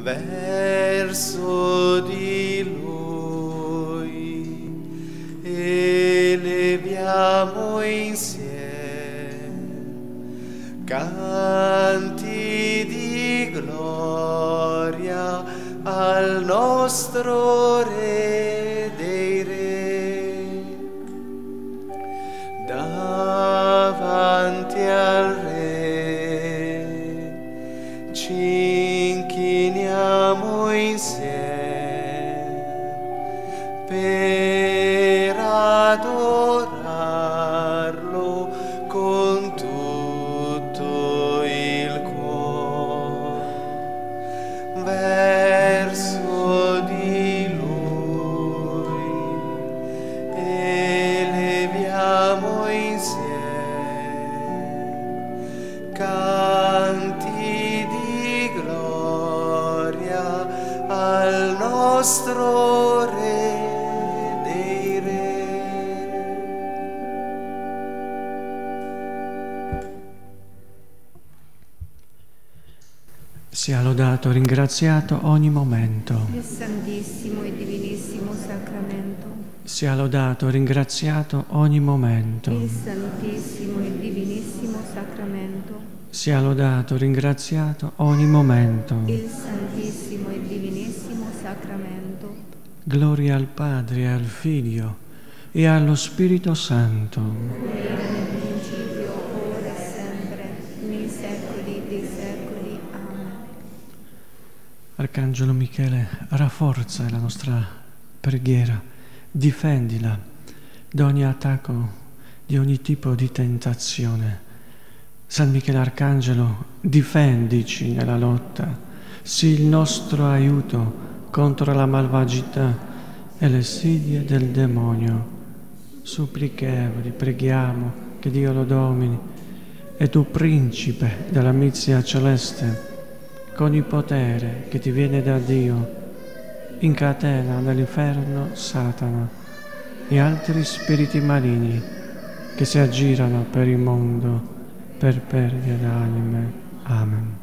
verso di Lui, eleviamo insieme canti di gloria al nostro Re dei Re. Davanti al Re ci inchiniamo insieme per adorarlo con tutto il cuore. Verso di Lui eleviamo insieme canti di gloria al nostro Re dei Re. Sia lodato, ringraziato ogni momento. Il Santissimo e Divinissimo Sacramento. Sia lodato, ringraziato ogni momento. Il Santissimo e Divinissimo Sacramento. Sia lodato, ringraziato ogni momento. Il Santissimo e Divinissimo Sacramento. Gloria al Padre, e al Figlio e allo Spirito Santo. Come era nel principio, ora e sempre, nei secoli dei secoli. Amen. Arcangelo Michele, rafforza la nostra preghiera, difendila da ogni attacco, di ogni tipo di tentazione. San Michele Arcangelo, difendici nella lotta, sii il nostro aiuto contro la malvagità e le insidie del demonio. Supplichevoli, preghiamo che Dio lo domini, e tu, principe della mizia celeste, con il potere che ti viene da Dio, incatena nell'inferno Satana e altri spiriti maligni che si aggirano per il mondo per perdere l'anime. Amen.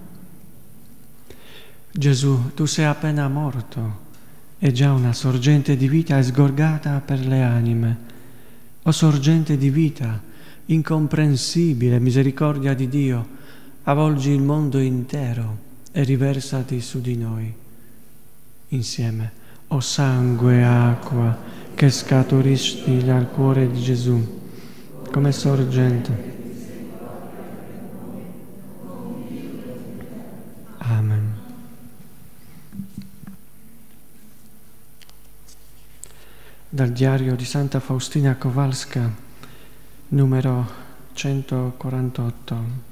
Gesù, tu sei appena morto e già una sorgente di vita è sgorgata per le anime. O sorgente di vita, incomprensibile misericordia di Dio, avvolgi il mondo intero e riversati su di noi. Insieme, o sangue e acqua che scaturisci dal cuore di Gesù, come sorgente. Amen. Dal diario di Santa Faustina Kowalska, numero 148.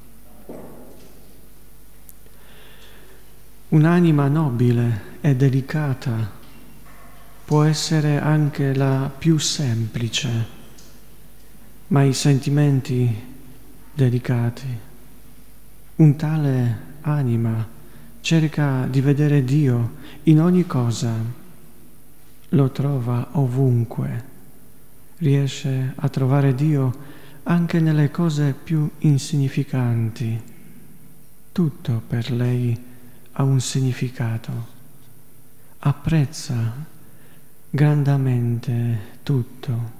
Un'anima nobile e delicata può essere anche la più semplice, ma i sentimenti delicati. Un tale anima cerca di vedere Dio in ogni cosa, lo trova ovunque, riesce a trovare Dio anche nelle cose più insignificanti. Tutto per lei ha un significato. Apprezza grandemente tutto.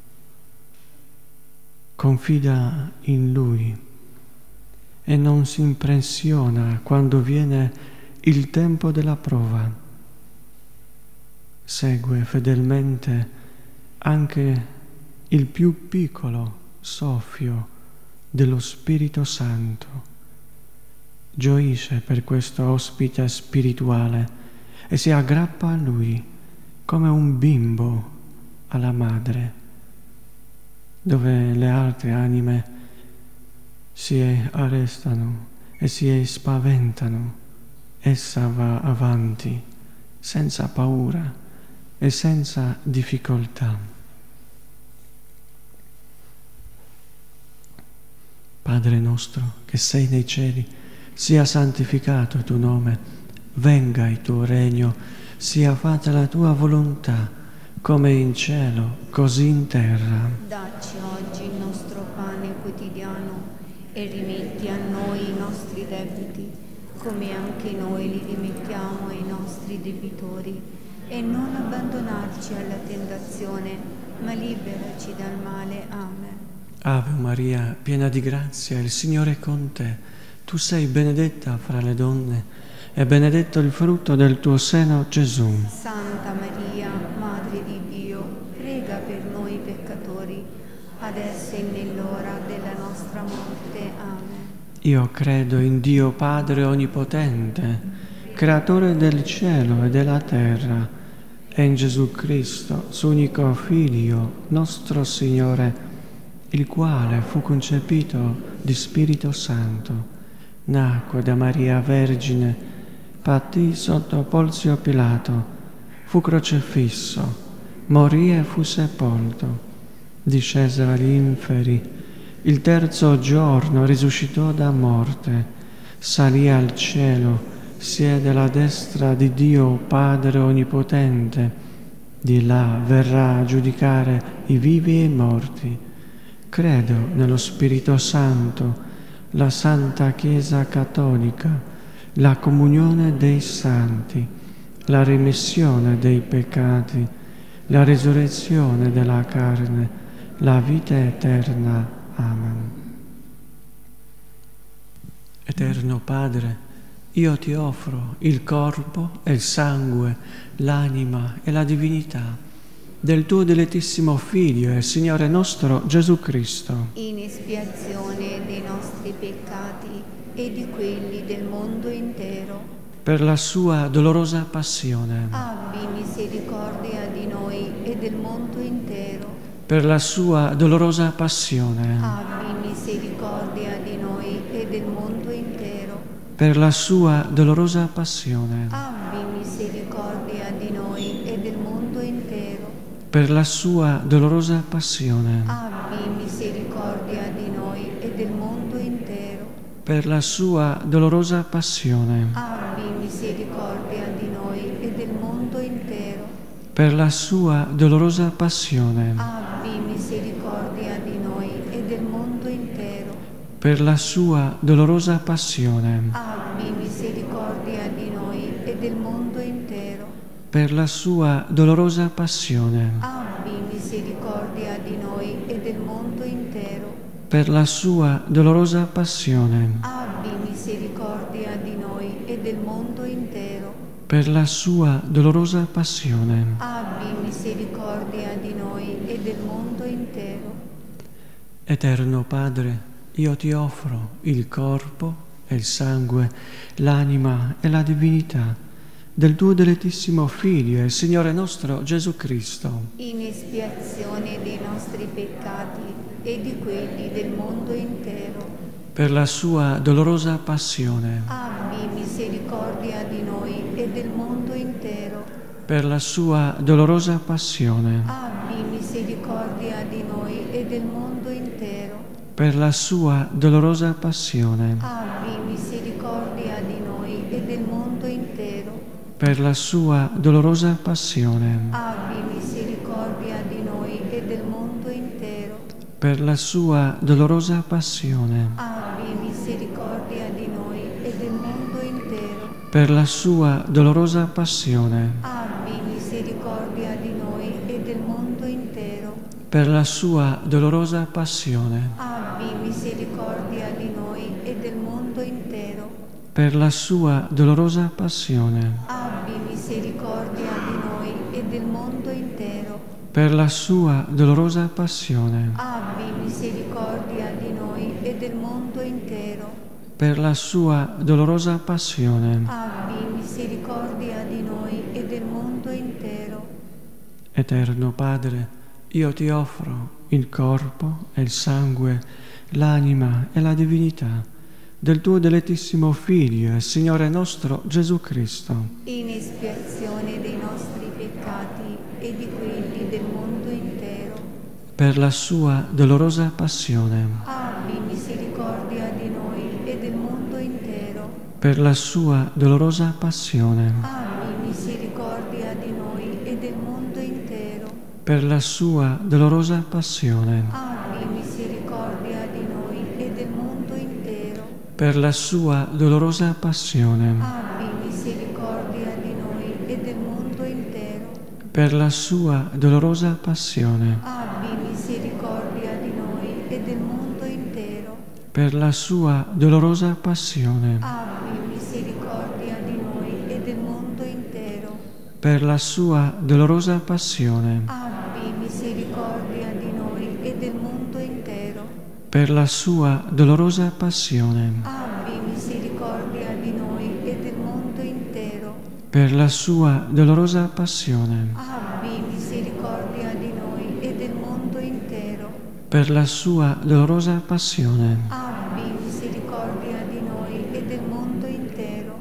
Confida in Lui e non si impressiona quando viene il tempo della prova. Segue fedelmente anche il più piccolo soffio dello Spirito Santo. Gioisce per questo ospite spirituale e si aggrappa a Lui come un bimbo alla madre, dove le altre anime si arrestano e si spaventano. Essa va avanti senza paura e senza difficoltà. Padre nostro che sei nei cieli, sia santificato il tuo nome, venga il tuo regno, sia fatta la tua volontà, come in cielo, così in terra. Dacci oggi il nostro pane quotidiano e rimetti a noi i nostri debiti, come anche noi li rimettiamo ai nostri debitori, e non abbandonarci alla tentazione, ma liberaci dal male. Amen. Ave Maria, piena di grazia, il Signore è con te. Tu sei benedetta fra le donne, e benedetto il frutto del tuo seno, Gesù. Santa Maria, Madre di Dio, prega per noi peccatori, adesso e nell'ora della nostra morte. Amen. Io credo in Dio Padre Onnipotente, Creatore del cielo e della terra, e in Gesù Cristo, suo unico Figlio, nostro Signore, il quale fu concepito di Spirito Santo, nacque da Maria Vergine, patì sotto Ponzio Pilato, fu crocifisso, morì e fu sepolto, discese agli inferi, il terzo giorno risuscitò da morte, salì al cielo, siede alla destra di Dio Padre Onnipotente, di là verrà a giudicare i vivi e i morti. Credo nello Spirito Santo, la Santa Chiesa Cattolica, la comunione dei santi, la remissione dei peccati, la risurrezione della carne, la vita eterna. Amen. Eterno Padre, io ti offro il corpo e il sangue, l'anima e la divinità del tuo dilettissimo Figlio e Signore nostro Gesù Cristo, in espiazione dei nostri peccati e di quelli del mondo intero. per la sua dolorosa passione, Abbi misericordia di noi e del mondo intero. per la sua dolorosa passione, Abbi misericordia di noi e del mondo intero. per la sua dolorosa passione, Abbi misericordia di noi e del mondo intero. per la sua dolorosa passione, Abbi misericordia di noi e del mondo intero. per la sua dolorosa passione, Abbi misericordia di noi e del mondo intero. per la sua dolorosa passione, Abbi misericordia di noi e del mondo intero. per la sua dolorosa passione, Abbi misericordia di noi e del mondo intero. per la sua dolorosa passione, Abbi misericordia di noi e del mondo intero. per la sua dolorosa passione, Abbi misericordia di noi e del mondo intero. per la sua dolorosa passione. Abbi misericordia di noi e del mondo intero. Eterno Padre, io ti offro il corpo e il sangue, l'anima e la divinità del tuo dilettissimo Figlio e Signore nostro Gesù Cristo, in espiazione dei nostri peccati e di quelli del mondo intero. per la sua dolorosa passione, Abbi misericordia di noi e del mondo intero. per la sua dolorosa passione, Abbi misericordia di noi e del mondo intero. per la sua dolorosa passione, Abbi misericordia di noi e del mondo intero. per la sua dolorosa passione, Abbi misericordia di noi e del mondo intero. per la sua dolorosa passione, Abbi misericordia di noi e del mondo intero. per la sua dolorosa passione, Abbi misericordia di noi e del mondo intero. per la sua dolorosa passione, Abbi misericordia di noi e del mondo intero. per la sua dolorosa passione, Abbi misericordia di noi e del mondo intero. per la sua dolorosa passione, Abbi misericordia di noi e del mondo intero. per la sua dolorosa passione. Abbi misericordia di noi e del mondo intero. Eterno Padre, io ti offro il corpo e il sangue, l'anima e la divinità del tuo dilettissimo Figlio e Signore nostro Gesù Cristo, in espiazione dei nostri peccati e di quelli del mondo intero. per la sua dolorosa passione, Abbi misericordia di noi e del mondo intero. per la sua dolorosa passione, Abbi misericordia di noi e del mondo intero. per la sua dolorosa passione, Abbi misericordia di noi e del mondo intero. per la sua dolorosa passione, abbi misericordia di noi e del mondo intero. per la sua dolorosa passione, Abbi misericordia di noi e del mondo intero. per la sua dolorosa passione, Abbi misericordia di noi e del mondo intero. per la sua dolorosa passione, Abbi misericordia di noi e del mondo intero. per la sua dolorosa passione, Abbi misericordia di noi e del mondo intero. per la sua dolorosa passione, Abbi misericordia di noi e del mondo intero. per la sua dolorosa passione. Abbi misericordia di noi e del mondo intero.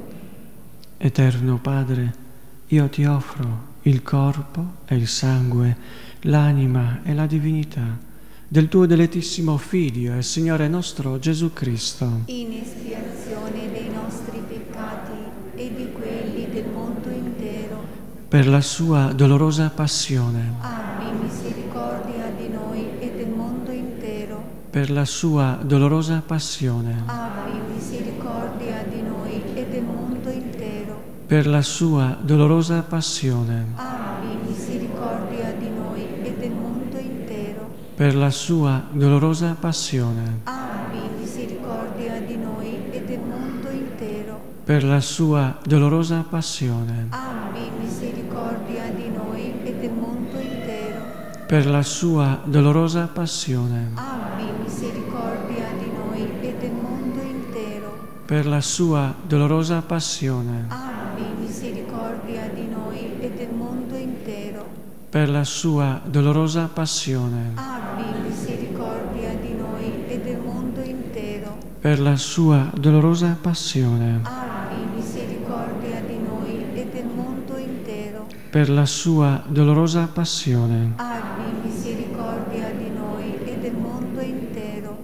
Eterno Padre, io ti offro il corpo e il sangue, l'anima e la divinità del tuo dilettissimo Figlio e Signore nostro Gesù Cristo, In espiazione dei nostri peccati e di quelli del mondo intero. per la sua dolorosa passione, Abbi misericordia di noi e del mondo intero. per la sua dolorosa passione, Abbi misericordia di noi e del mondo intero. per la sua dolorosa passione, Abbi misericordia di noi e del mondo intero. per la sua dolorosa passione, Abbi misericordia di noi e del mondo intero. per la sua dolorosa passione, Abbi misericordia di noi e del mondo intero. per la sua dolorosa passione, Abbi misericordia di noi e del mondo intero. per la sua dolorosa passione, Abbi misericordia di noi e del mondo intero. per la sua dolorosa passione, Abbi misericordia di noi e del mondo intero. per la sua dolorosa passione, Abbi misericordia di noi e del mondo intero. per la sua dolorosa passione, Abbi misericordia di noi e del mondo intero.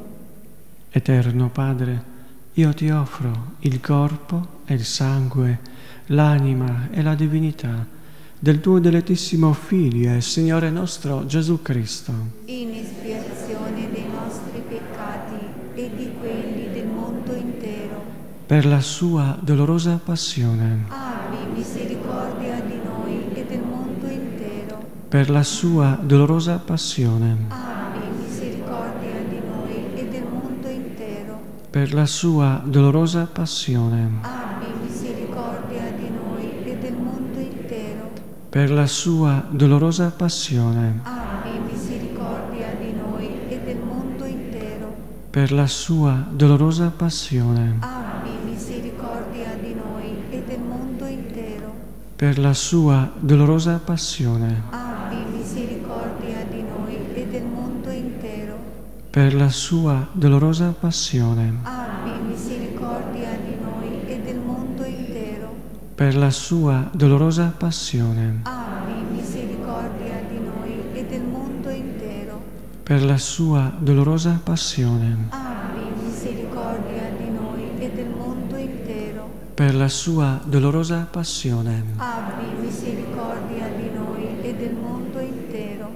Eterno Padre, io ti offro il corpo e il sangue, l'anima e la divinità del tuo dilettissimo Figlio e Signore nostro Gesù Cristo, In espiazione dei nostri peccati e di quelli del mondo intero. per la sua dolorosa passione, Abbi misericordia di noi e del mondo intero. per la sua dolorosa passione, Abbi misericordia di noi e del mondo intero. per la sua dolorosa passione, Abbi misericordia di noi e del mondo intero. per la sua dolorosa passione, Abbi misericordia di noi e del mondo intero. per la sua dolorosa passione, Abbi misericordia di noi e del mondo intero. per la sua dolorosa passione, Abbi misericordia di noi e del mondo intero. per la sua dolorosa passione, Abbi misericordia di noi e del mondo intero. per la sua dolorosa passione, Abbi misericordia di noi e del mondo intero. per la sua dolorosa passione, Abbi misericordia di noi e del mondo intero. per la sua dolorosa passione. Abbi misericordia di noi e del mondo intero.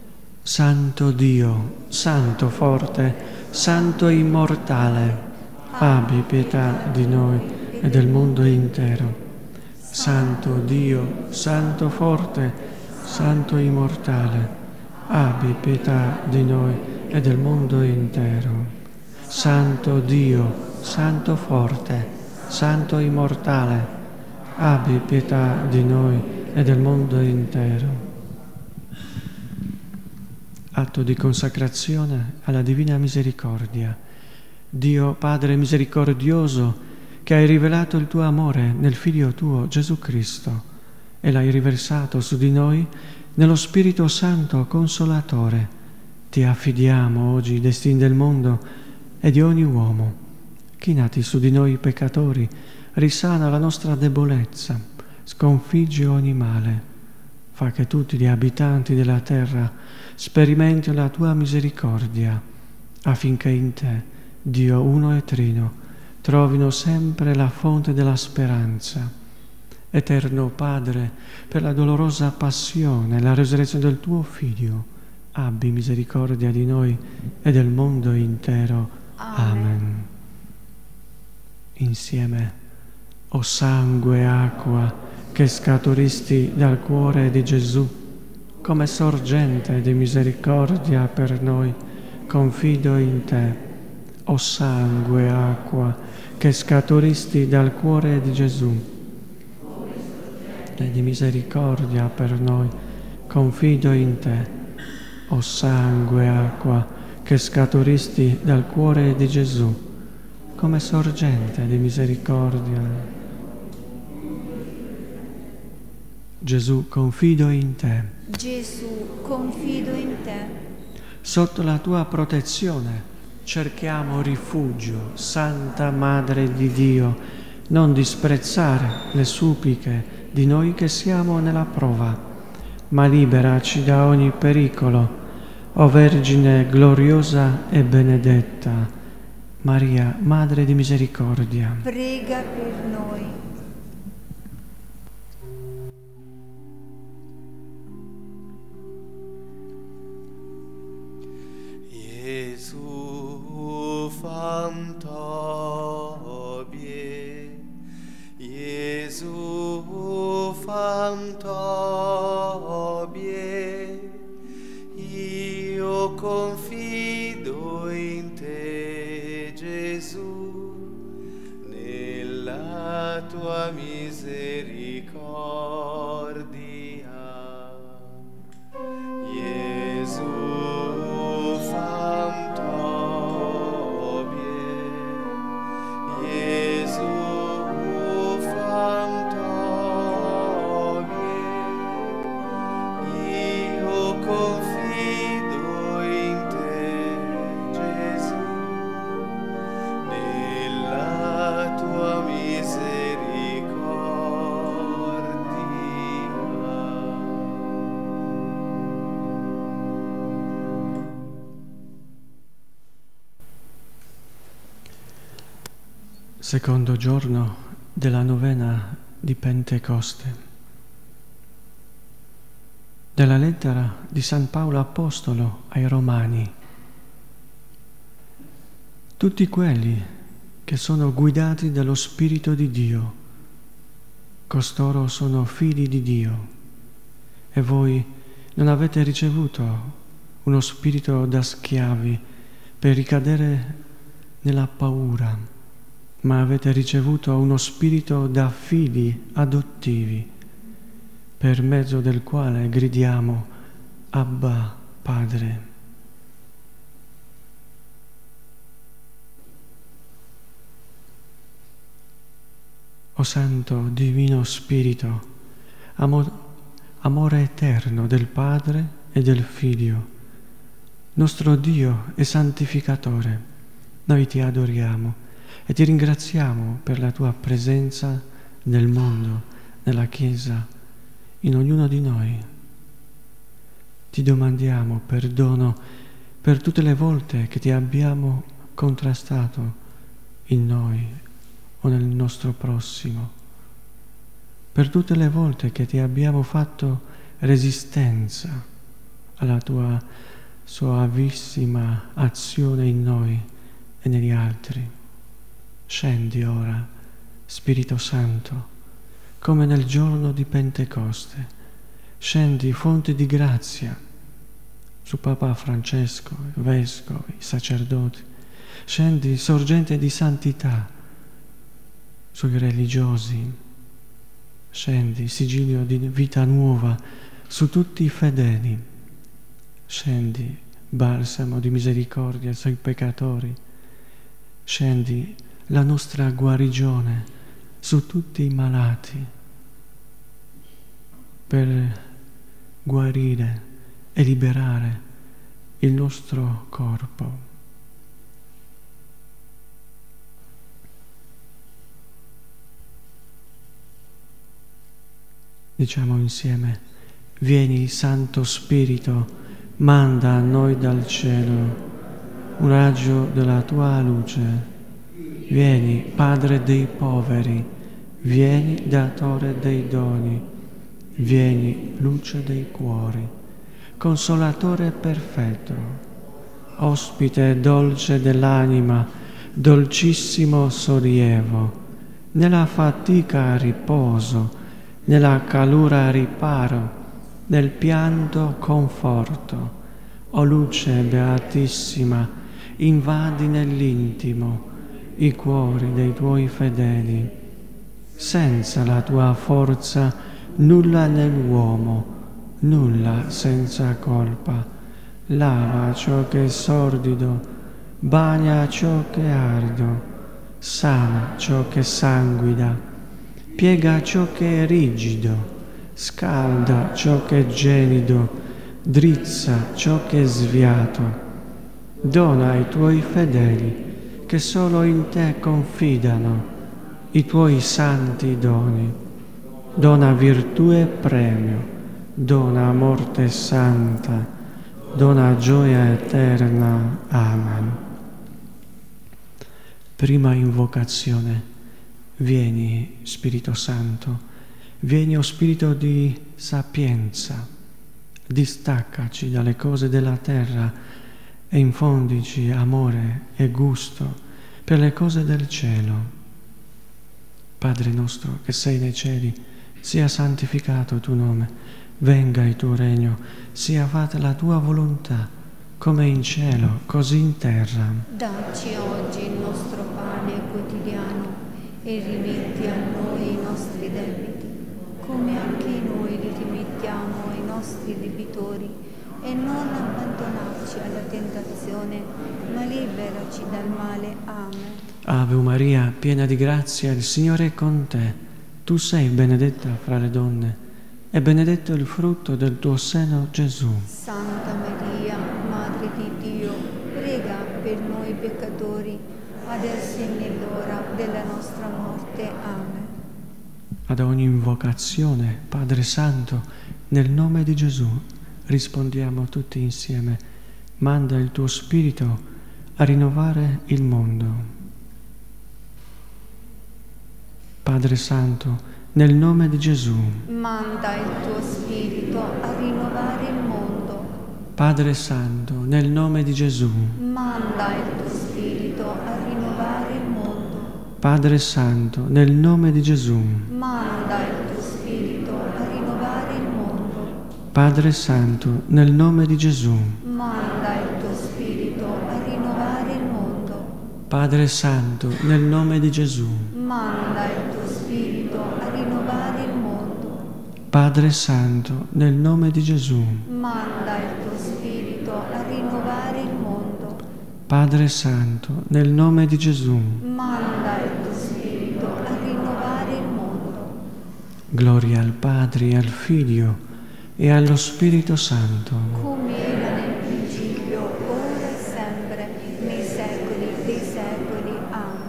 Santo Dio, Santo forte, Santo immortale, abbi pietà di noi e del mondo intero. Santo Dio, Santo forte, Santo immortale, abbi pietà di noi e del mondo intero. Santo Dio, Santo forte, Santo immortale, abbi pietà di noi e del mondo intero. Atto di consacrazione alla Divina Misericordia. Dio Padre misericordioso, che hai rivelato il tuo amore nel Figlio tuo Gesù Cristo e l'hai riversato su di noi nello Spirito Santo Consolatore, ti affidiamo oggi i destini del mondo e di ogni uomo. Chinati su di noi peccatori, risana la nostra debolezza, sconfiggi ogni male. Fa che tutti gli abitanti della terra sperimentino la tua misericordia, affinché in te, Dio uno e trino, trovino sempre la fonte della speranza. Eterno Padre, per la dolorosa passione e la resurrezione del tuo Figlio, abbi misericordia di noi e del mondo intero. Amen. insieme. O sangue e acqua che scaturisti dal cuore di Gesù, come sorgente di misericordia per noi, confido in te. O sangue e acqua che scaturisti dal cuore di Gesù, e di misericordia per noi, confido in te. O sangue e acqua che scaturisti dal cuore di Gesù, come sorgente di misericordia. Gesù, confido in te. Gesù, confido in te. Sotto la tua protezione cerchiamo rifugio, Santa Madre di Dio. Non disprezzare le suppliche di noi che siamo nella prova, ma liberaci da ogni pericolo. O Vergine gloriosa e benedetta, Maria, Madre di misericordia, prega per noi. Gesù, fam tobie, Gesù, fam tobie, io confido in te, Gesù, nella tua misericordia. Gesù, fam tobie, Gesù, fam tobie, io confido in te, Gesù, nella tua Secondo giorno della novena di Pentecoste. Dalla lettera di San Paolo Apostolo ai Romani. Tutti quelli che sono guidati dallo Spirito di Dio, costoro sono figli di Dio. E voi non avete ricevuto uno spirito da schiavi per ricadere nella paura, ma avete ricevuto uno spirito da figli adottivi, per mezzo del quale gridiamo Abba, Padre. O Santo Divino Spirito, amore eterno del Padre e del Figlio, nostro Dio e Santificatore, noi ti adoriamo e ti ringraziamo per la tua presenza nel mondo, nella Chiesa, in ognuno di noi. Ti domandiamo perdono per tutte le volte che ti abbiamo contrastato in noi o nel nostro prossimo, per tutte le volte che ti abbiamo fatto resistenza alla tua soavissima azione in noi e negli altri. Scendi ora, Spirito Santo, come nel giorno di Pentecoste. Scendi fonte di grazia su Papa Francesco, i vescovi, i sacerdoti. Scendi sorgente di santità sui religiosi. Scendi sigillio di vita nuova su tutti i fedeli. Scendi balsamo di misericordia sui peccatori. Scendi la nostra guarigione su tutti i malati, per guarire e liberare il nostro corpo. Diciamo insieme: vieni Santo Spirito, manda a noi dal cielo un raggio della tua luce. Vieni, Padre dei poveri, vieni, Datore dei doni, vieni, luce dei cuori, Consolatore perfetto, ospite dolce dell'anima, dolcissimo sollievo, nella fatica riposo, nella calura riparo, nel pianto conforto. O luce beatissima, invadi nell'intimo i cuori dei tuoi fedeli. Senza la tua forza nulla nell'uomo, nulla senza colpa. Lava ciò che è sordido, bagna ciò che è arido, sana ciò che sanguida, piega ciò che è rigido, scalda ciò che è gelido, drizza ciò che è sviato. Dona ai tuoi fedeli che solo in te confidano i tuoi santi doni. Dona virtù e premio, dona morte santa, dona gioia eterna. Amen. Prima invocazione. Vieni, Spirito Santo, vieni, o Spirito di sapienza, distaccaci dalle cose della terra e infondici amore e gusto per le cose del cielo. Padre nostro che sei nei cieli, sia santificato il tuo nome, venga il tuo regno, sia fatta la tua volontà, come in cielo, così in terra. Dacci oggi il nostro pane quotidiano e rimetti a noi i nostri debiti, come anche noi li rimettiamo ai nostri debitori, e non abbandonarci alla tentazione, ma liberaci dal male. Amen. Ave Maria, piena di grazia, il Signore è con te. Tu sei benedetta fra le donne, e benedetto il frutto del tuo seno, Gesù. Santa Maria, Madre di Dio, prega per noi peccatori, adesso e nell'ora della nostra morte. Amen. Ad ogni invocazione, Padre Santo, nel nome di Gesù, rispondiamo tutti insieme: manda il tuo Spirito a rinnovare il mondo. Padre Santo, nel nome di Gesù, manda il tuo Spirito a rinnovare il mondo. Padre Santo, nel nome di Gesù, manda il tuo Spirito a rinnovare il mondo. Padre Santo, nel nome di Gesù, manda il tuo Spirito a rinnovare il mondo. Padre Santo, nel nome di Gesù, manda il tuo Spirito a rinnovare il mondo. Padre Santo, nel nome di Gesù, manda il tuo Spirito a rinnovare il mondo. Padre Santo, nel nome di Gesù, manda il tuo Spirito a rinnovare il mondo. Padre Santo, nel nome di Gesù, manda il tuo Spirito a rinnovare il mondo. Gloria al Padre e al Figlio e allo Spirito Santo, come era nel principio, ora e sempre, nei secoli dei secoli. Amen.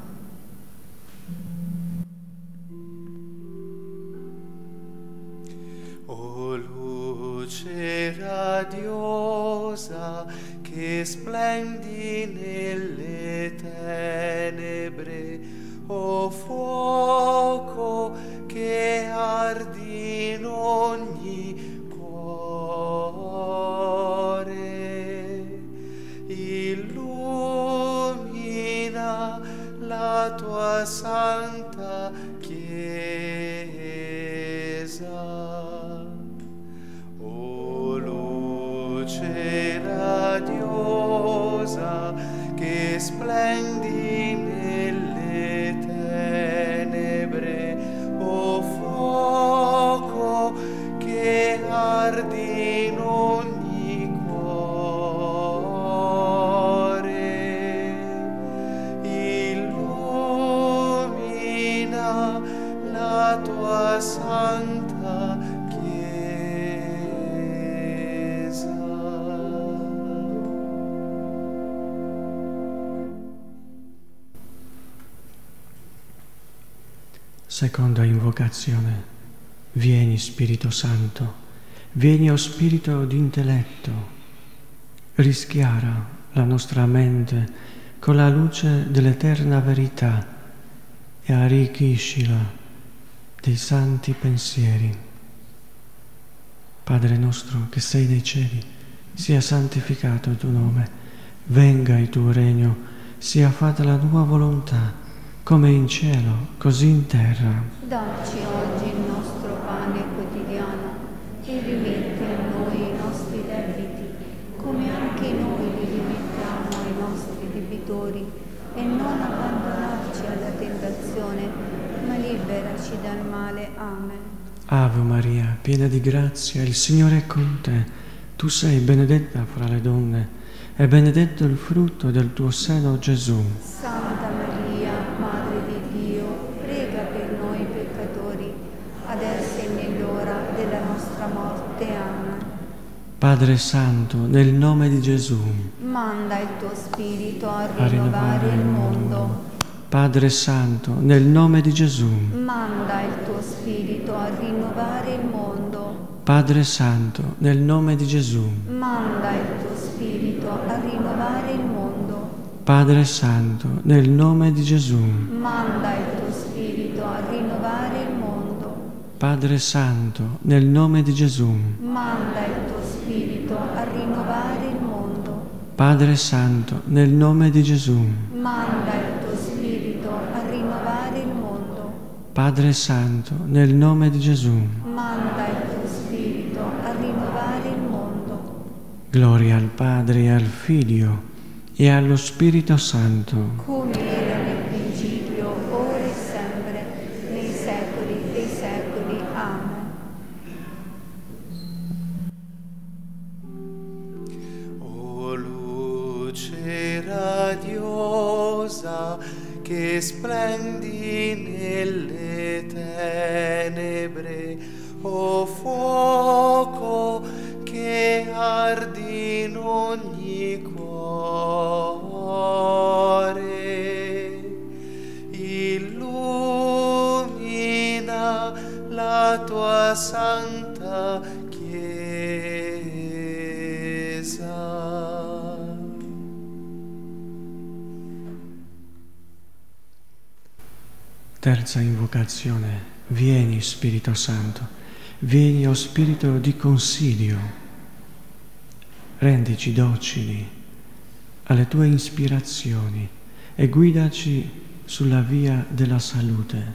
O luce radiosa che splendi nelle tenebre, o fuoco che ardi in ogni cuore, illumina la tua santa Chiesa. O luce radiosa che splendi nelle tenebre, o fuoco che ardi in ogni cuore, illumina la tua santa Chiesa. Seconda invocazione. Vieni, Spirito Santo, vieni, o Spirito di intelletto, rischiara la nostra mente con la luce dell'eterna verità e arricchiscila dei santi pensieri. Padre nostro che sei nei cieli, sia santificato il tuo nome, venga il tuo regno, sia fatta la tua volontà, come in cielo, così in terra. Dacci oggi il nostro pane quotidiano e rimetti a noi i nostri debiti, come anche noi li rimettiamo ai nostri debitori, e non abbandonarci alla tentazione, ma liberaci dal male. Amen. Ave Maria, piena di grazia, il Signore è con te. Tu sei benedetta fra le donne, e benedetto il frutto del tuo seno, Gesù. Santa Maria, Madre di Dio, prega per noi peccatori, adesso e nell'ora della nostra morte. Amen. Padre Santo, nel nome di Gesù, manda il tuo Spirito a rinnovare il mondo. Padre Santo, nel nome di Gesù, manda il tuo Spirito a rinnovare il mondo. Padre Santo, nel nome di Gesù, manda il tuo Spirito a rinnovare il mondo. Padre Santo, nel nome di Gesù, manda il tuo Spirito a rinnovare il mondo. Padre Santo, nel nome di Gesù, manda il tuo Spirito a rinnovare il mondo. Padre Santo, nel nome di Gesù, manda il tuo Spirito a rinnovare il mondo. Padre Santo, nel nome di Gesù, manda il tuo Spirito a rinnovare il mondo. Gloria al Padre e al Figlio e allo Spirito Santo, come era nel principio, ora e sempre, nei secoli dei secoli. Amen. O luce radiosa che splendi nelle tenebre, o fuoco che ardi in ogni cuore, illumina la tua santa Chiesa. Terza invocazione. Vieni, Spirito Santo, vieni, o Spirito di consiglio, rendici docili alle tue ispirazioni e guidaci sulla via della salute.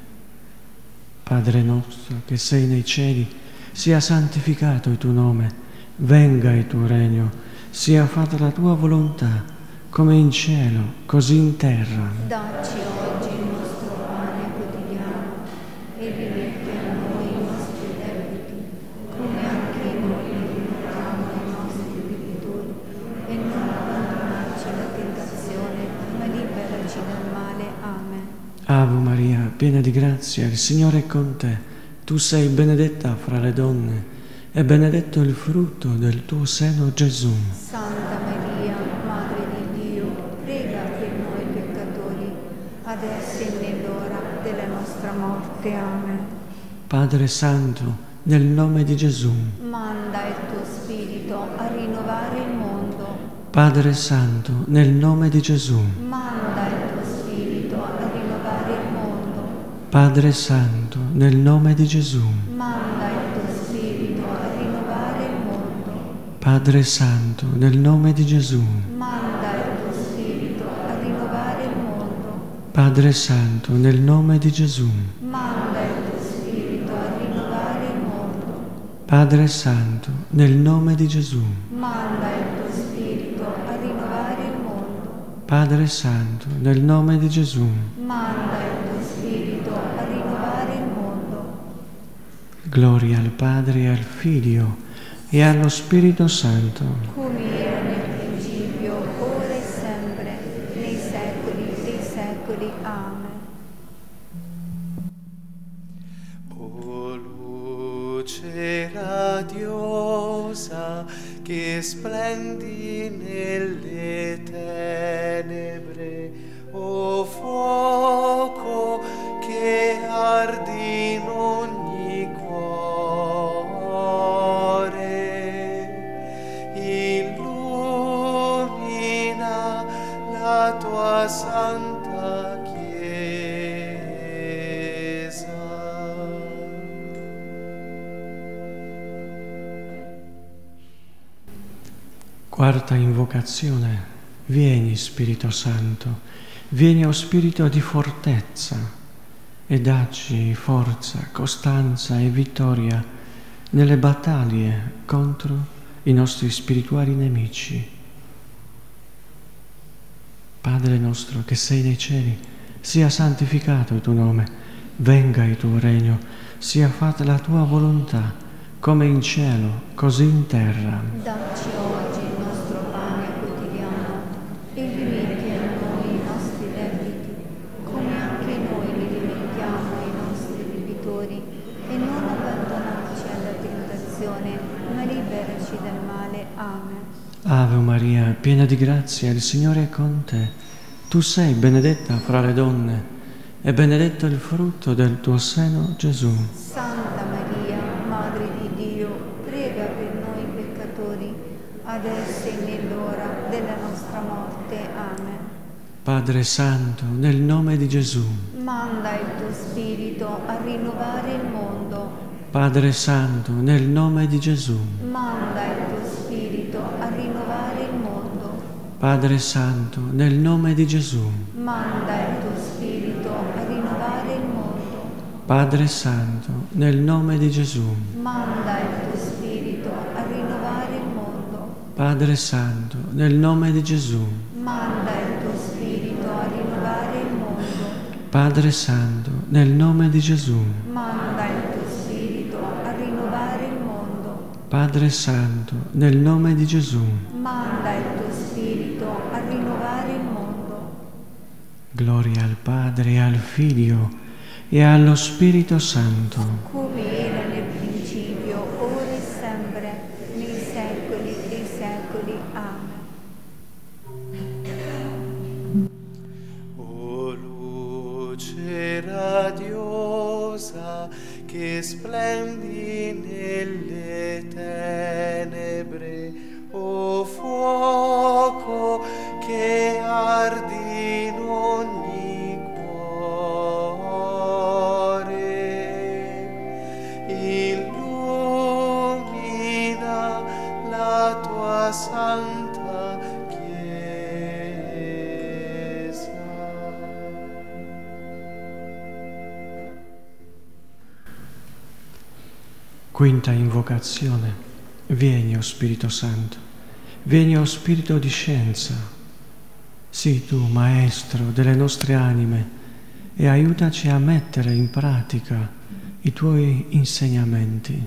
Padre nostro che sei nei cieli, sia santificato il tuo nome, venga il tuo regno, sia fatta la tua volontà, come in cielo, così in terra. Dacci oggi il nostro pane quotidiano e rimetti a noi i nostri debiti, come anche noi li rimettiamo ai nostri debitori, e non abbandonarci alla tentazione, ma liberaci dal male. Amen. Ave Maria, piena di grazia, il Signore è con te. Tu sei benedetta fra le donne, e benedetto il frutto del tuo seno, Gesù. Santa Maria, Madre di Dio, prega per noi peccatori, adesso e nell'ora della nostra morte. Amen. Padre Santo, nel nome di Gesù, manda il tuo Spirito a rinnovare il mondo. Padre Santo, nel nome di Gesù, manda il tuo Spirito a rinnovare il mondo. Padre Santo, nel nome di Gesù, manda il tuo Spirito a rinnovare il mondo. Padre Santo, nel nome di Gesù, manda il tuo Spirito a rinnovare il mondo. Padre Santo, nel nome di Gesù, manda il tuo Spirito a rinnovare il mondo. Padre Santo, nel nome di Gesù, manda il tuo Spirito a rinnovare il mondo. Padre Santo, nel nome di Gesù, manda il tuo Spirito a rinnovare il mondo. Gloria al Padre e al Figlio e allo Spirito Santo, come era nel principio, ora e sempre, nei secoli dei secoli. Amen. O luce radiosa che splendi nelle tenebre, o fuoco che ardi in ogni cuore, illumina la tua santa Chiesa. Quarta invocazione. Vieni, Spirito Santo, vieni, o Spirito di fortezza, e dacci forza, costanza e vittoria nelle battaglie contro i nostri spirituali nemici. Padre nostro che sei nei cieli, sia santificato il tuo nome, venga il tuo regno, sia fatta la tua volontà, come in cielo, così in terra. Dacci oggi il nostro pane quotidiano e rimetti a noi i nostri debiti, come anche noi li rimettiamo ai nostri debitori, e non abbandonarci alla tentazione, ma liberaci dal male. Amen. Ave Maria, piena di grazia, il Signore è con te. Tu sei benedetta fra le donne, e benedetto il frutto del tuo seno, Gesù. Santa Maria, Madre di Dio, prega per noi peccatori, adesso e nell'ora della nostra morte. Amen. Padre Santo, nel nome di Gesù. Manda il tuo Spirito a rinnovare il mondo. Padre Santo, nel nome di Gesù. Manda il tuo Spirito a rinnovare il mondo. Padre Santo, nel nome di Gesù. Manda il tuo Spirito a rinnovare il mondo. Padre Santo, nel nome di Gesù. Manda il tuo Spirito a rinnovare il mondo. Padre Santo, nel nome di Gesù. Manda il tuo Spirito a rinnovare il mondo. Padre Santo, nel nome di Gesù. Manda il tuo Spirito a rinnovare il mondo. Padre Santo, nel nome di Gesù. Manda il tuo Spirito a rinnovare il mondo. Gloria al Padre, al Figlio e allo Spirito Santo. Come era nel principio, ora e sempre, nei secoli dei secoli. Amen. O luce radiosa che splendi nelle tenebre, o fuoco che ardi in ogni cuore, illumina la tua santa Chiesa. Quinta invocazione. Vieni, o Spirito Santo, vieni, o Spirito di scienza. Sii tu, Maestro delle nostre anime, e aiutaci a mettere in pratica i tuoi insegnamenti.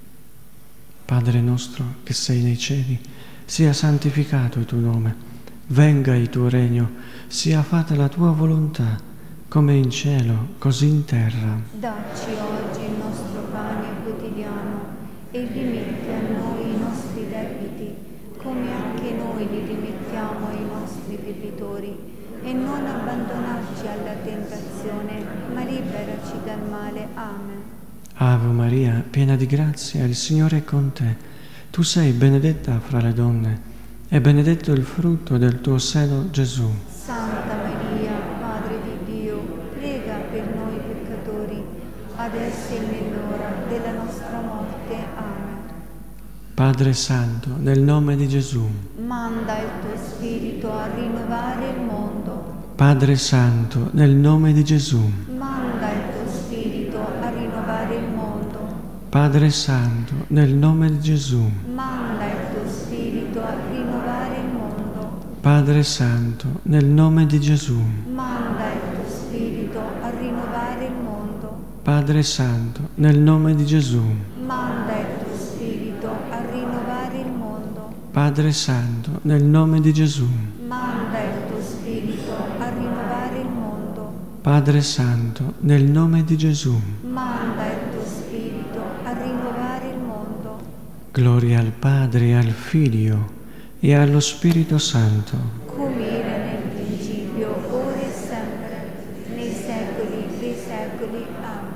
Padre nostro che sei nei cieli, sia santificato il tuo nome, venga il tuo regno, sia fatta la tua volontà, come in cielo, così in terra. Dacci oggi il nostro pane quotidiano e rimetti a noi i nostri debiti, come anche noi li rimettiamo ai nostri debitori, e non abbandonarci alla tentazione, ma liberaci dal male. Amen. Ave Maria, piena di grazia, il Signore è con te. Tu sei benedetta fra le donne, e benedetto il frutto del tuo seno, Gesù. Santa Maria, Madre di Dio, prega per noi peccatori, adesso e nell'ora della nostra morte. Amen. Padre Santo, nel nome di Gesù. Manda il tuo Spirito a rinnovare il mondo. Padre Santo, nel nome di Gesù. Manda il tuo Spirito a rinnovare il mondo. Padre Santo, nel nome di Gesù. Manda il tuo Spirito a rinnovare il mondo. Padre Santo, nel nome di Gesù. Manda il tuo Spirito a rinnovare il mondo. Padre Santo, nel nome di Gesù. Manda il tuo Spirito a rinnovare il mondo. Padre Santo, nel nome di Gesù. Manda il tuo Spirito a rinnovare il mondo. Padre Santo, nel nome di Gesù. Manda il tuo Spirito a rinnovare il mondo. Gloria al Padre, al Figlio e allo Spirito Santo. Come era nel principio, ora e sempre, nei secoli dei secoli. Amen.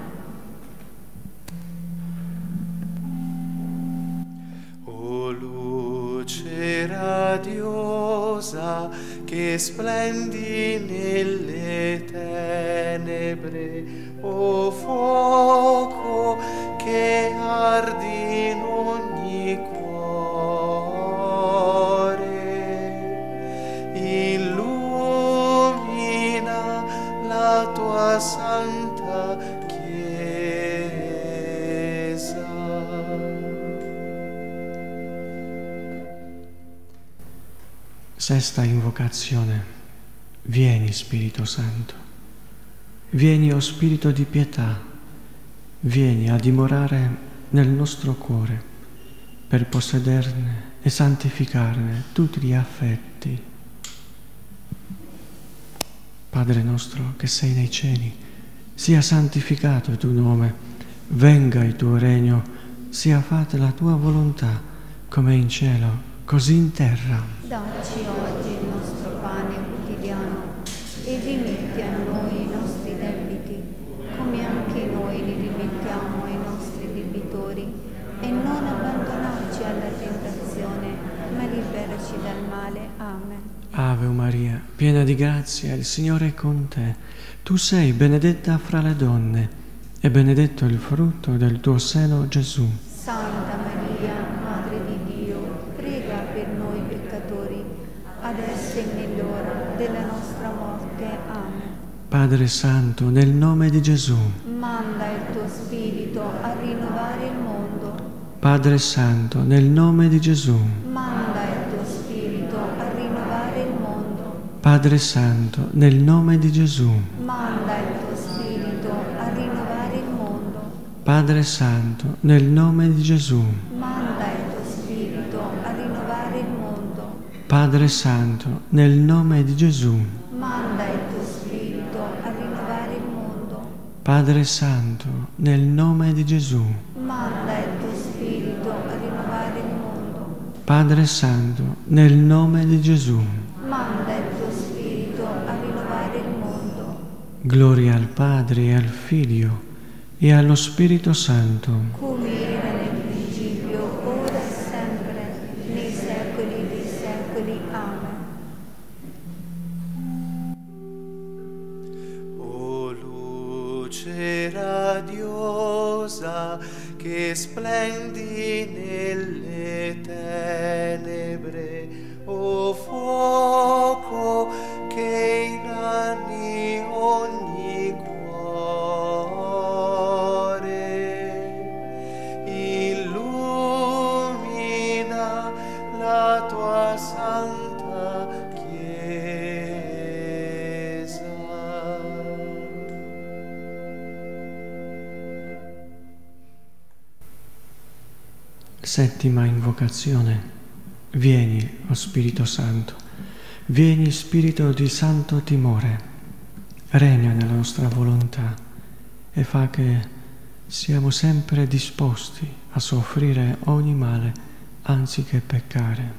O luce radiosa che splendi nelle tenebre, o fuoco che ardi in ogni cuore, Sesta invocazione. Vieni, Spirito Santo. Vieni, o Spirito di pietà. Vieni a dimorare nel nostro cuore per possederne e santificarne tutti gli affetti. Padre nostro che sei nei cieli, sia santificato il tuo nome, venga il tuo regno, sia fatta la tua volontà, come in cielo, così in terra. Dacci oggi il nostro pane quotidiano e rimetti a noi i nostri debiti, come anche noi li rimettiamo ai nostri debitori, e non abbandonarci alla tentazione, ma liberaci dal male. Amen. Ave Maria, piena di grazia, il Signore è con te. Tu sei benedetta fra le donne, e benedetto il frutto del tuo seno, Gesù. Santa Maria, Madre di Dio, prega per noi peccatori, adesso e nell'ora della nostra morte. Amen. Padre Santo, nel nome di Gesù. Manda il tuo Spirito a rinnovare il mondo. Padre Santo, nel nome di Gesù. Manda il tuo Spirito a rinnovare il mondo. Padre Santo, nel nome di Gesù. Manda il tuo Spirito a rinnovare il mondo. Padre Santo, nel nome di Gesù. Manda il tuo Spirito a rinnovare il mondo. Padre Santo, nel nome di Gesù. Manda il tuo Spirito a rinnovare il mondo. Padre Santo, nel nome di Gesù. Manda il tuo Spirito a rinnovare il mondo. Padre Santo, nel nome di Gesù. Manda il tuo Spirito a rinnovare il mondo. Gloria al Padre e al Figlio e allo Spirito Santo. Come era nel principio, ora e sempre, nei secoli dei secoli. Amen. O luce radiosa che splendi nelle tenebre, o fuoco che inanni ogni cuore, illumina la tua santa Chiesa. Settima invocazione. Vieni, o Spirito Santo, vieni, Spirito di santo timore, regna nella nostra volontà e fa che siamo sempre disposti a soffrire ogni male anziché peccare.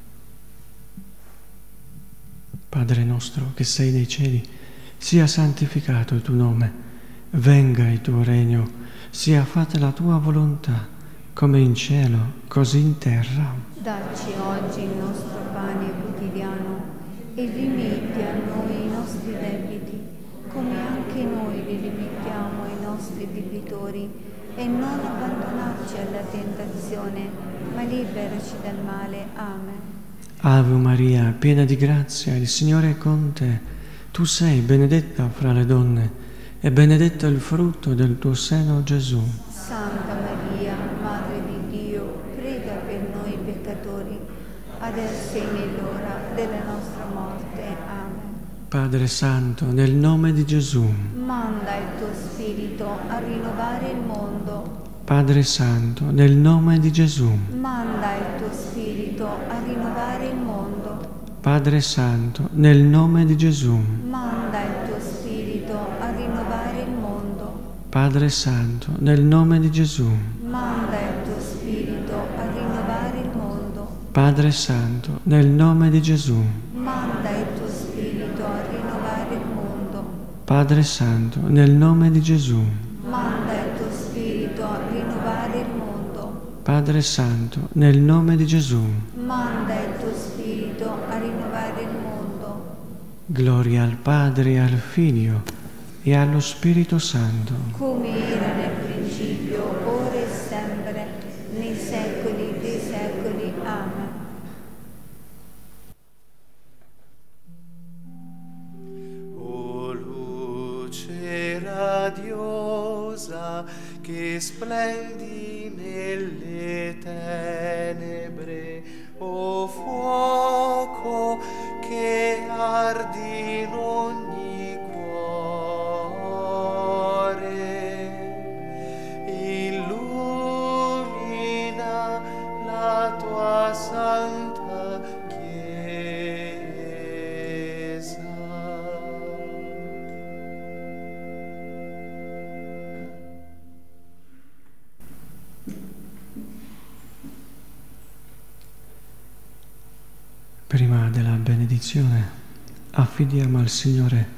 Padre nostro che sei nei cieli, sia santificato il tuo nome, venga il tuo regno, sia fatta la tua volontà, come in cielo, così in terra. Dacci oggi il nostro pane quotidiano e rimetti a noi i nostri debiti, come anche noi li rimettiamo ai nostri debitori, e non abbandonarci alla tentazione, ma liberaci dal male. Amen. Ave Maria, piena di grazia, il Signore è con te. Tu sei benedetta fra le donne, e benedetto il frutto del tuo seno, Gesù. Santa Maria, Madre di Dio, prega per noi peccatori, adesso e nell'ora della nostra morte. Amen. Padre Santo, nel nome di Gesù. Manda il tuo Spirito a rinnovare il mondo. Padre Santo, nel nome di Gesù. Manda il tuo Spirito a rinnovare il mondo. Padre Santo, nel nome di Gesù. Manda il tuo Spirito a rinnovare il mondo. Padre Santo, nel nome di Gesù. Manda il tuo Spirito a rinnovare il mondo. Padre Santo, nel nome di Gesù. Manda il tuo Spirito a rinnovare il mondo. Padre Santo, nel nome di Gesù. Manda il tuo Spirito a rinnovare il mondo. Padre Santo, nel nome di Gesù. Manda il tuo Spirito a rinnovare il mondo. Gloria al Padre e al Figlio e allo Spirito Santo. Come era nel principio, ora e sempre, nei secoli dei secoli. Amen. O luce radiosa che splendi nelle tenebre, o fuoco Prima della benedizione affidiamo al Signore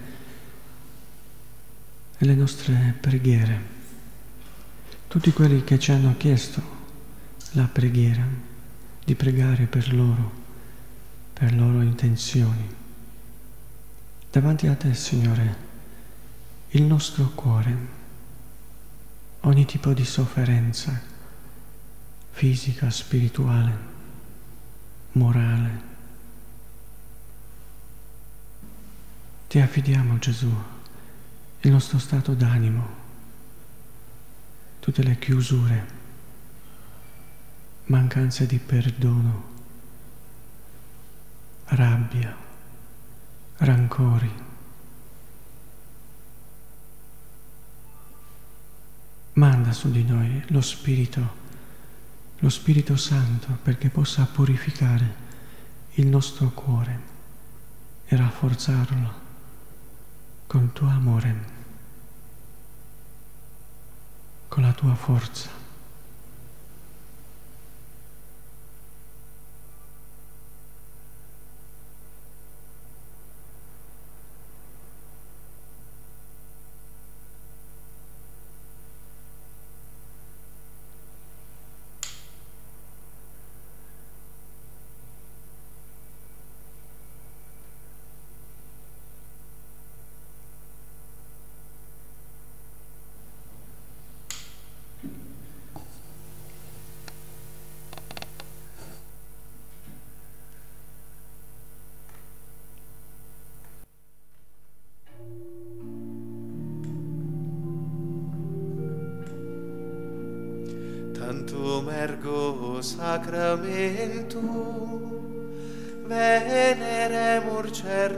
le nostre preghiere, tutti quelli che ci hanno chiesto la preghiera, di pregare per loro intenzioni. Davanti a te, Signore, il nostro cuore, ogni tipo di sofferenza, fisica, spirituale, morale. Ti affidiamo, Gesù, il nostro stato d'animo, tutte le chiusure, mancanze di perdono, rabbia, rancori. Manda su di noi lo Spirito Santo, perché possa purificare il nostro cuore e rafforzarlo con il tuo amore, con la tua forza. Tantum ergo sacramentum veneremur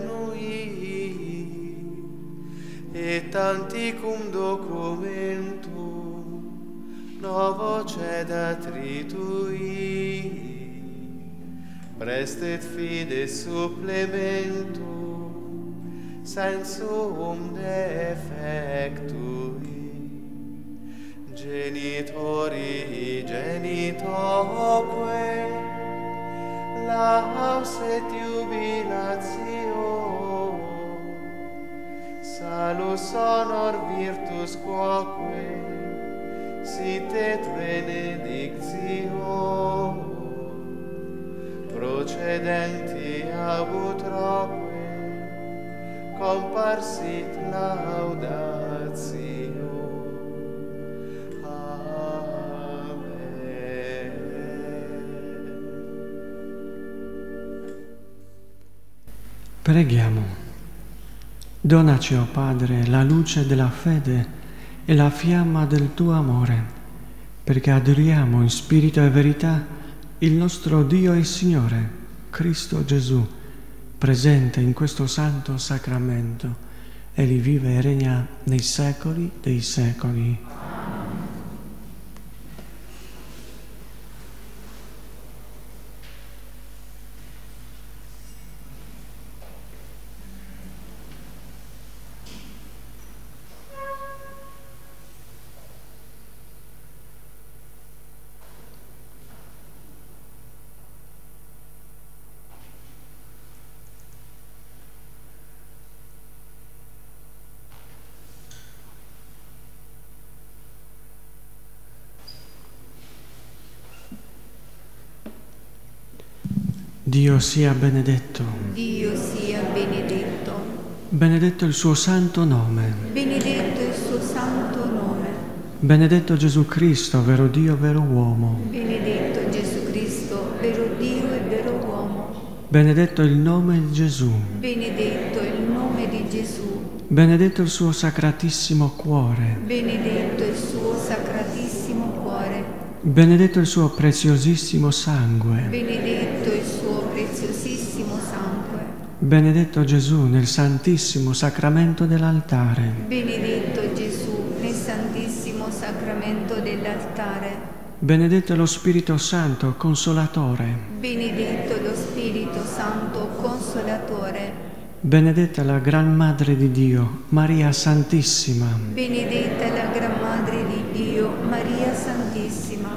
cernui, et tanticum documentum novo cedat ritui, prestet fides supplementum sensum defectui. Genitori genitoque, laus et jubilatio, salus honor virtus quoque, sit et benedictio, procedenti ab utroque, comparsit laudatio. Preghiamo. Donaci, o Padre, la luce della fede e la fiamma del tuo amore, perché adoriamo in spirito e verità il nostro Dio e Signore, Cristo Gesù, presente in questo santo sacramento, egli vive e regna nei secoli dei secoli. Dio sia benedetto. Dio sia benedetto. Benedetto il suo santo nome. Benedetto il suo santo nome. Benedetto Gesù Cristo, vero Dio, vero uomo. Benedetto Gesù Cristo, vero Dio e vero uomo. Benedetto il nome di Gesù. Benedetto il nome di Gesù. Benedetto il suo sacratissimo cuore. Benedetto il suo sacratissimo cuore. Benedetto il suo preziosissimo sangue. Benedetto il suo preziosissimo sangue. Benedetto Gesù nel santissimo sacramento dell'altare. Benedetto Gesù nel santissimo sacramento dell'altare. Benedetto lo Spirito Santo Consolatore. Benedetto lo Spirito Santo Consolatore. Benedetta la Gran Madre di Dio, Maria Santissima. Benedetta la Gran Madre di Dio, Maria Santissima.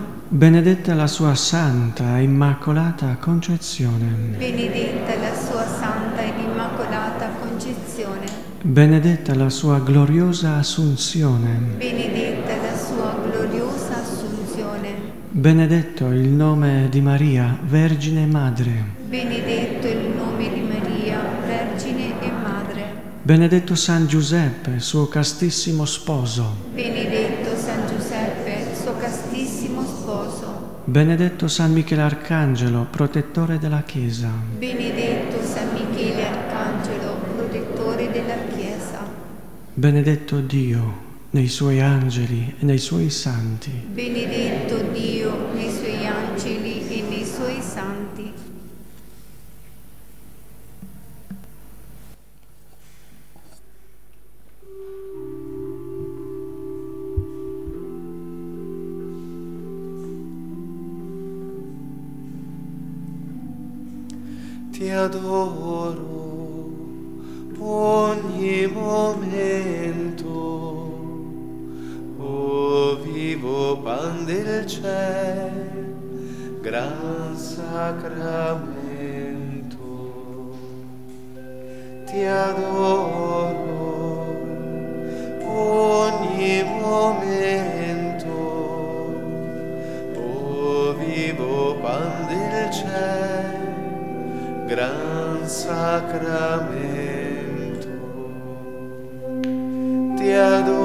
Benedetta la sua santa e immacolata concezione. Benedetta la sua santa ed immacolata concezione. Benedetta la sua gloriosa assunzione. Benedetta la sua gloriosa assunzione. Benedetto il nome di Maria, Vergine Madre. Benedetto il nome di Maria, Vergine e Madre. Benedetto San Giuseppe, suo castissimo sposo. Benedetto San Giuseppe, suo castissimo sposo. Benedetto San Michele Arcangelo, protettore della Chiesa. Benedetto San Michele Arcangelo, protettore della Chiesa. Benedetto Dio nei suoi angeli e nei suoi santi. Benedetto Dio nei suoi angeli e nei suoi santi. Ti adoro ogni momento, o vivo pan del ciel, gran sacramento. Ti adoro ogni momento, o vivo pan del ciel, gran sacramento. Ti adoro